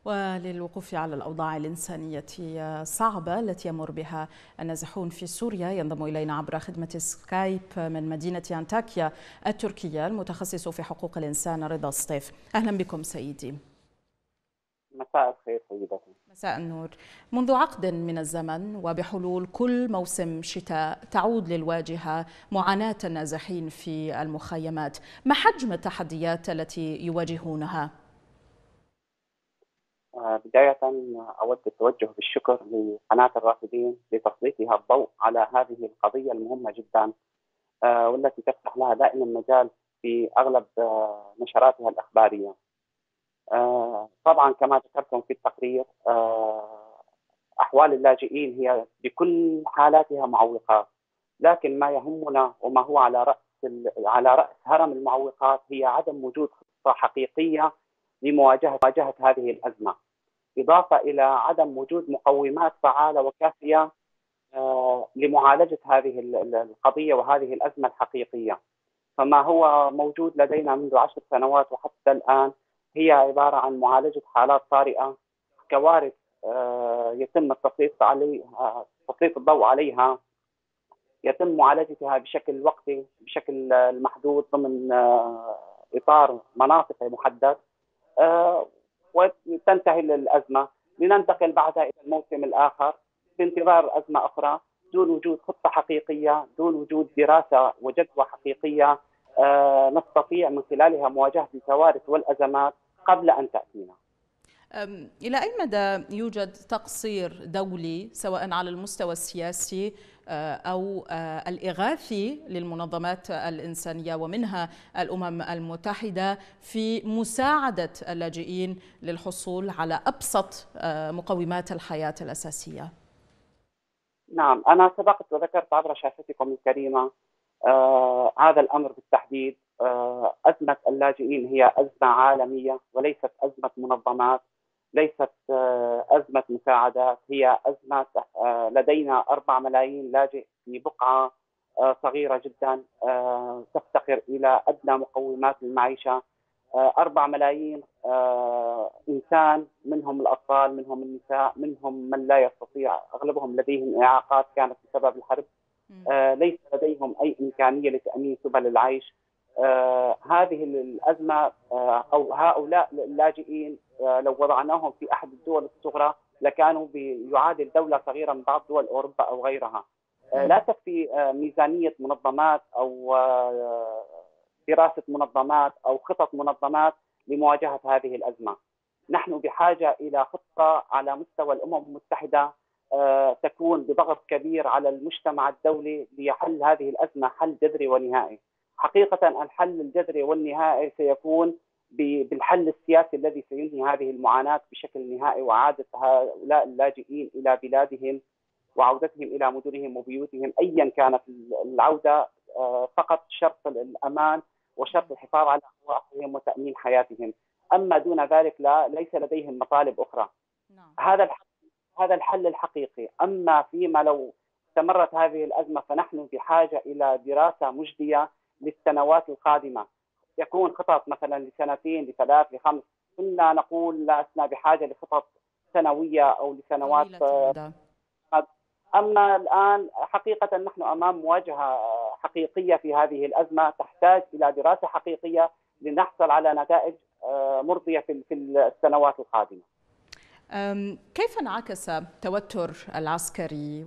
وللوقوف على الأوضاع الإنسانية الصعبة التي يمر بها النازحون في سوريا، ينضم إلينا عبر خدمة سكايب من مدينة أنطاكيا التركية المتخصص في حقوق الإنسان رضا سطيف. أهلا بكم سيدي. مساء الخير سيدتي. مساء النور. منذ عقد من الزمن وبحلول كل موسم شتاء تعود للواجهة معاناة النازحين في المخيمات، ما حجم التحديات التي يواجهونها؟ بداية أود التوجه بالشكر لقناة الرافدين لتسليطها الضوء على هذه القضية المهمة جدا، والتي تفتح لها دائما مجال في أغلب نشراتها الإخبارية. طبعا كما ذكرتم في التقرير، أحوال اللاجئين هي بكل حالاتها معوقات، لكن ما يهمنا وما هو على رأس هرم المعوقات هي عدم وجود خطة حقيقية لمواجهة هذه الأزمة، إضافة إلى عدم وجود مقومات فعالة وكافية لمعالجة هذه القضية وهذه الأزمة الحقيقية. فما هو موجود لدينا منذ 10 سنوات وحتى الآن هي عبارة عن معالجة حالات طارئة، كوارث يتم تسليط الضوء عليها، يتم معالجتها بشكل وقتي بشكل محدود ضمن إطار مناطق محدد، وتنتهي الأزمة لننتقل بعدها إلى الموسم الآخر في انتظار أزمة أخرى دون وجود خطة حقيقية، دون وجود دراسة وجدوى حقيقية نستطيع من خلالها مواجهة الكوارث والأزمات قبل أن تأتينا. إلى أي مدى يوجد تقصير دولي سواء على المستوى السياسي أو الإغاثي للمنظمات الإنسانية ومنها الأمم المتحدة في مساعدة اللاجئين للحصول على أبسط مقومات الحياة الأساسية؟ نعم، أنا سبقت وذكرت عبر شاشتكم الكريمة هذا الأمر بالتحديد. أزمة اللاجئين هي أزمة عالمية وليست أزمة منظمات، ليست أزمة مساعدات، هي أزمة لدينا 4 ملايين لاجئ في بقعة صغيرة جدا تفتقر إلى أدنى مقومات المعيشة. 4 ملايين إنسان، منهم الأطفال، منهم النساء، منهم من لا يستطيع، أغلبهم لديهم إعاقات كانت بسبب الحرب، ليس لديهم أي إمكانية لتأمين سبل العيش. هذه الأزمة أو هؤلاء اللاجئين لو وضعناهم في أحد الدول الصغرى لكانوا يعادل دولة صغيرة من بعض دول أوروبا أو غيرها. لا تكفي ميزانية منظمات أو دراسة منظمات أو خطط منظمات لمواجهة هذه الأزمة. نحن بحاجة إلى خطة على مستوى الأمم المتحدة تكون بضغط كبير على المجتمع الدولي لحل هذه الأزمة حل جذري ونهائي. حقيقة الحل الجذري والنهائي سيكون بالحل السياسي الذي سينهي هذه المعاناة بشكل نهائي، وعادة هؤلاء اللاجئين إلى بلادهم وعودتهم إلى مدنهم وبيوتهم أيا كانت العودة، فقط شرط الأمان وشرط الحفاظ على أرواحهم وتأمين حياتهم. أما دون ذلك ليس لديهم مطالب أخرى. هذا الحل الحقيقي. أما فيما لو استمرت هذه الأزمة فنحن بحاجة إلى دراسة مجدية للسنوات القادمة، يكون خطط مثلا لسنتين لثلاث لخمس، كنا نقول لسنا بحاجة لخطط سنوية أو لسنوات. أما الآن حقيقة نحن أمام مواجهة حقيقية في هذه الأزمة تحتاج إلى دراسة حقيقية لنحصل على نتائج مرضية في السنوات القادمة. كيف انعكس التوتر العسكري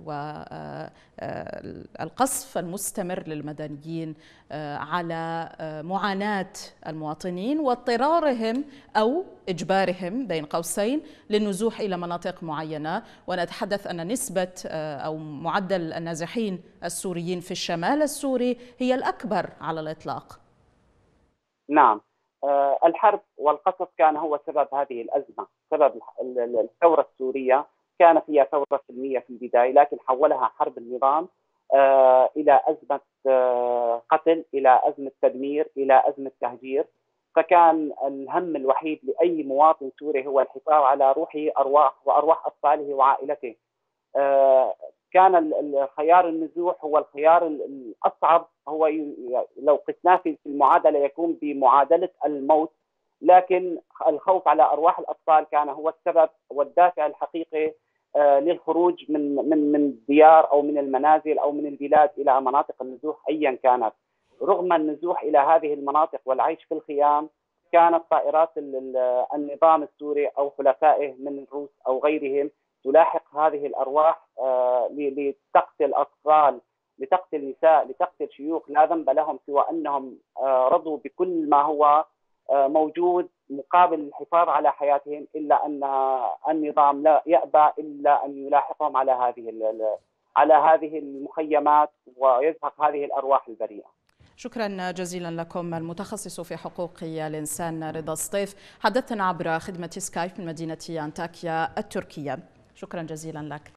والقصف المستمر للمدنيين على معاناة المواطنين واضطرارهم أو إجبارهم بين قوسين للنزوح إلى مناطق معينة، ونتحدث أن نسبة أو معدل النازحين السوريين في الشمال السوري هي الأكبر على الإطلاق؟ نعم، الحرب والقصف كان هو سبب هذه الأزمة. سبب الثورة السورية كانت هي ثورة سلمية في البداية، لكن حولها حرب النظام إلى أزمة قتل، إلى أزمة تدمير، إلى أزمة تهجير. فكان الهم الوحيد لأي مواطن سوري هو الحفاظ على روحه وأرواح أطفاله وعائلته. كان الخيار النزوح هو الخيار الأصعب، هو لو قسناه في المعادلة يكون بمعادلة الموت، لكن الخوف على أرواح الأطفال كان هو السبب والدافع الحقيقي للخروج من الديار أو من المنازل أو من البلاد إلى مناطق النزوح أيا كانت. رغم النزوح إلى هذه المناطق والعيش في الخيام، كانت طائرات النظام السوري أو حلفائه من الروس أو غيرهم تلاحق هذه الأرواح لتقتل أطفال، لتقتل نساء، لتقتل شيوخ لا ذنب لهم سوى أنهم رضوا بكل ما هو موجود مقابل الحفاظ على حياتهم، إلا أن النظام لا يأبى إلا أن يلاحقهم على هذه المخيمات ويزهق هذه الأرواح البريئة. شكرا جزيلا لكم المتخصص في حقوق الإنسان رضا سطيف، حدثنا عبر خدمة سكايب من مدينة أنطاكيا التركية. شكرا جزيلا لك.